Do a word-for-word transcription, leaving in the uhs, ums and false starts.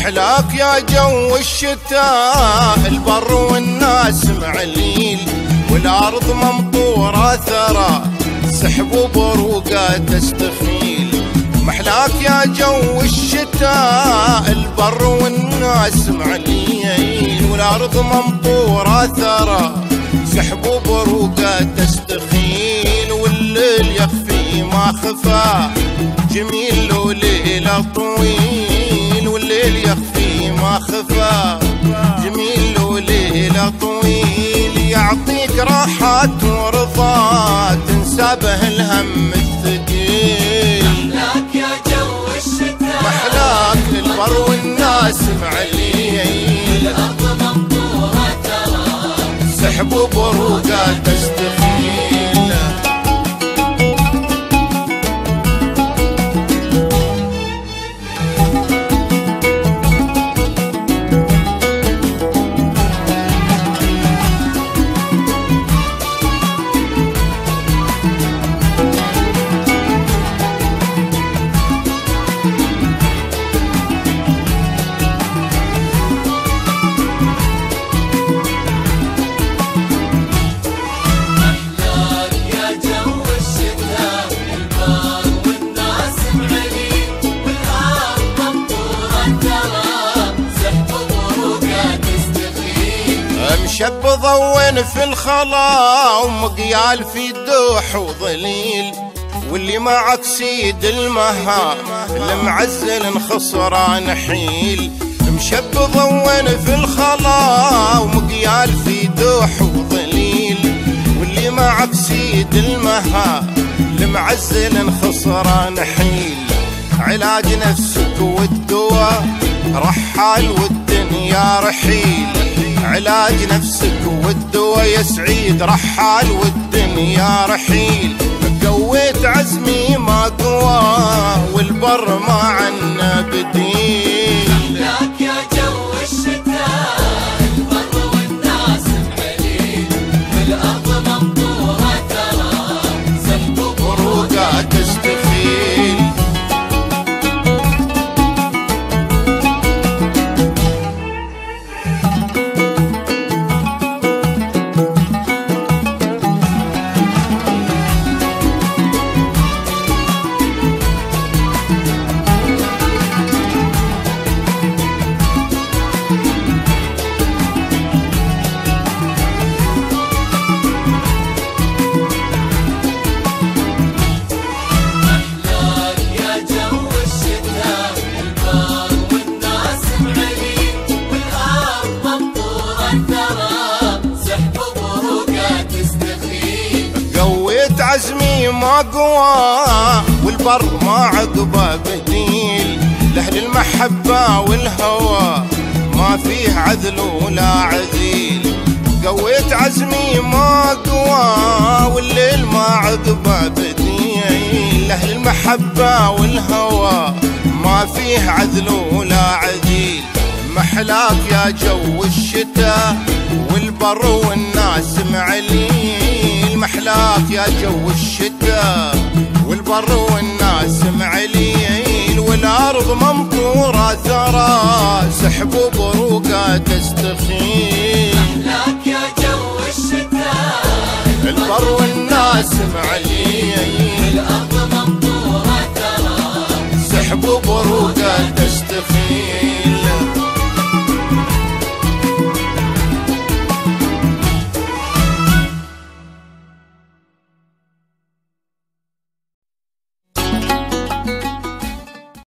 محلاك يا جو الشتاء، البر والناس معليل، والارض ممطورة ثرى سحب وبروقه تستخيل. محلاك يا جو الشتاء، البر والناس معليل، والارض ممطورة ثرى سحب وبروقه تستخيل. والليل يخفي ما خفى جميل وليله طويل، والليل يخفي ما خفى جميل وليله طويل. يعطيك راحات ورضا تنسى به الهم الثقيل. محلاك يا جو الشتاء، محلاك البر والناس معليل، الأرض ممطورة ترى سحب وبروقه تستخيل. شب ضون في الخلا ومقيال في دوح وظليل، واللي معك سيد المها المعزل خسران حيل. مشب ضون في الخلا ومقيال في دوح وظليل، واللي معك سيد المها المعزل خسران حيل. علاج نفسك والدواء رحال والدنيا رحيل، علاج نفسك والدواء يا سعيد رحال والدنيا رحيل. قويت عزمي ما قوى والبر ما عنا بديل. محلاك يا جو الشتاء، البر والناس معليل، والأرض ممطورة ترى سحب وبروقه تستخيل. عزمي ما قوى والبر ما عقبه بديل، لأهل المحبة والهوى ما فيه عذل ولا عذيل. قويت عزمي ما قوى والليل ما عقبه بديل، لأهل المحبة والهوى ما فيه عذل ولا عذيل. محلاك يا جو الشتاء والبر والناس معليل، محلاك يا جو الشتاء والبر والناس معليل، والارض ممطورة ثرى سحب وبروقه تستخيل. محلاك يا جو الشتاء، البر والناس معليل، الأرض ممطورة ترى سحب وبروقه تستخيل.